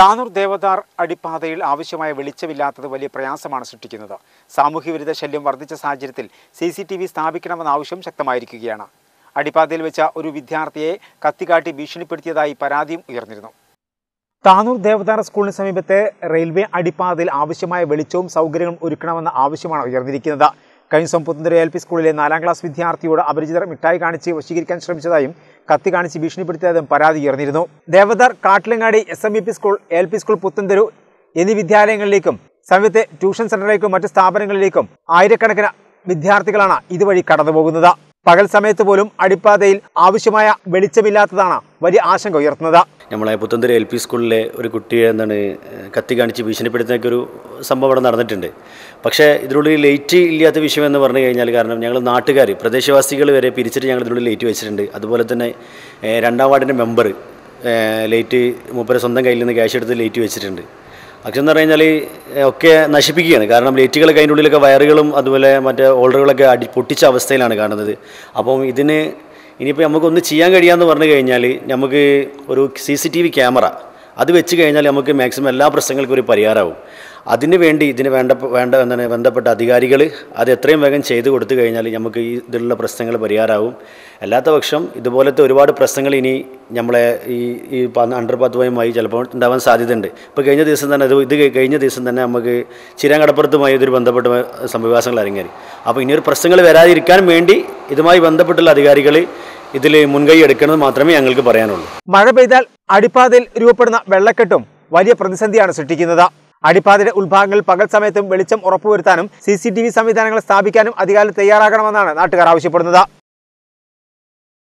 താനൂർ ദേവദാർ അടിപ്പാതയിൽ ആവശ്യമായ വെളിച്ചമില്ലാത്തത് വലിയ പ്രയാസമാണ് സൃഷ്ടിക്കുന്നത്. സാമൂഹ്യവിരുദ്ധ ശല്യം വർദ്ധിച്ച സാഹചര്യത്തിൽ CCTV സ്ഥാപിക്കണമെന്ന ആവശ്യം ശക്തമായിരിക്കുകയാണ്. അടിപ്പാതയിൽ വെച്ച ഒരു വിദ്യാർത്ഥിയെ കത്തിക്കാട്ടി ഭീഷണിപ്പെടുത്തിയതായി പരാതിയും ഉയർന്നിരുന്നു. താനൂർ ദേവദാർ സ്കൂളിന് സമീപത്തെ റെയിൽവേ അടിപ്പാതയിൽ ആവശ്യമായ വെളിച്ചവും സൗകര്യങ്ങളും ഒരുക്കണമെന്ന ആവശ്യമാണ് ഉയർന്നിരിക്കുന്നത്. കഴിഞ്ഞ ദിവസം പുത്തൻതുറ LP സ്കൂളിലെ 4ാം ക്ലാസ് വിദ്യാർത്ഥിയോട് അപരിചിതർ മിഠായി കാണിച്ച് വശീകരിക്കാൻ ശ്രമിച്ചതായും കത്തി കാണിച്ച് ഭീഷണിപ്പെടുത്തിയതായും പരാതി ഉയർന്നിരുന്നു. Devadar, Kattilangadi, SMVP school, LP school Puthenthura എന്നീ വിദ്യാലയങ്ങളിലേക്കും സമീപത്തെ ട്യൂഷൻ സെന്ററിലേക്കും മറ്റ് സ്ഥാപനങ്ങളിലേക്കും ആയിരക്കണക്കിന് വിദ്യാർത്ഥികളാണ് ഇതുവഴി കടന്നുപോകുന്നത്. പകൽ സമയത്ത് പോലും അടിപ്പാതയിൽ ആവശ്യമായ വെളിച്ചമില്ലാത്തതാണ് വലിയ ആശങ്ക ഉയർത്തുന്നത്. നമ്മളെ പുത്തൻതുറ LP സ്കൂളിലെ ഒരു കുട്ടിയെ കത്തി കാണിച്ച് ഭീഷണിപ്പെടുത്തുന്നൊക്കെ ഒരു സംഭവം അവിടെ നടന്നിട്ടുണ്ട്. പക്ഷേ ഇതിനുള്ളിൽ ലൈറ്റ് ഇല്ലാത്ത വിഷയം എന്ന് പറഞ്ഞു കഴിഞ്ഞാൽ, കാരണം ഞങ്ങൾ നാട്ടുകാർ, പ്രദേശവാസികൾ വരെ പിരിച്ചിട്ട് ഞങ്ങൾ ഇതിനുള്ളിൽ ലൈറ്റ് വെച്ചിട്ടുണ്ട്. അതുപോലെ തന്നെ 2ാം വാർഡിൻ്റെ മെമ്പർ ലൈറ്റ് മൂപ്പരെ സ്വന്തം കയ്യിൽ നിന്ന് ക്യാഷ് എടുത്ത് ലൈറ്റ് വെച്ചിട്ടുണ്ട്. പക്ഷെ എന്ന് പറഞ്ഞു കഴിഞ്ഞാൽ ഒക്കെ നശിപ്പിക്കുകയാണ്. കാരണം ലൈറ്റുകളൊക്കെ അതിൻ്റെ ഉള്ളിലൊക്കെ വയറുകളും അതുപോലെ മറ്റേ ഹോൾഡറുകളൊക്കെ പൊട്ടിച്ച അവസ്ഥയിലാണ് കാണുന്നത്. അപ്പം ഇതിന് ഇനിയിപ്പോൾ നമുക്കൊന്ന് ചെയ്യാൻ കഴിയാമെന്ന് പറഞ്ഞു കഴിഞ്ഞാൽ, നമുക്ക് ഒരു CCTV ക്യാമറ അത് വെച്ച് കഴിഞ്ഞാൽ നമുക്ക് മാക്സിമം എല്ലാ പ്രശ്നങ്ങൾക്കും ഒരു പരിഹാരമാവും. അതിന് വേണ്ടി ഇതിന് ബന്ധപ്പെട്ട അധികാരികൾ അത് എത്രയും വേഗം ചെയ്തു കൊടുത്തു കഴിഞ്ഞാൽ നമുക്ക് ഇതിലുള്ള പ്രശ്നങ്ങൾ പരിഹാരമാവും. അല്ലാത്ത പക്ഷം ഇതുപോലത്തെ ഒരുപാട് പ്രശ്നങ്ങൾ ഇനി നമ്മളെ ഈ അണ്ടർപാത്തുമായി ചിലപ്പോൾ ഉണ്ടാവാൻ സാധ്യതയുണ്ട്. ഇപ്പോൾ കഴിഞ്ഞ ദിവസം തന്നെ നമുക്ക് ചിരാങ്കടപ്പുറത്തുമായി ഇതൊരു ബന്ധപ്പെട്ട സംഭവവികാസങ്ങൾ അരങ്ങേറി. അപ്പോൾ ഇനിയൊരു പ്രശ്നങ്ങൾ വരാതിരിക്കാൻ വേണ്ടി ഇതുമായി ബന്ധപ്പെട്ടുള്ള അധികാരികൾ ഇതിൽ മുൻകൈ എടുക്കണമെന്ന് മാത്രമേ ഞങ്ങൾക്ക് പറയാനുള്ളൂ. മഴ പെയ്താൽ അടിപ്പാതയിൽ രൂപപ്പെടുന്ന വെള്ളക്കെട്ടും വലിയ പ്രതിസന്ധിയാണ് സൃഷ്ടിക്കുന്നത്. അടിപ്പാതയുടെ ഉൾഭാഗങ്ങളിൽ പകൽ സമയത്തും വെളിച്ചം ഉറപ്പുവരുത്താനും CCTV സംവിധാനങ്ങൾ സ്ഥാപിക്കാനും അധികാരികൾ തയ്യാറാകണമെന്നാണ് നാട്ടുകാർ ആവശ്യപ്പെടുന്നത്.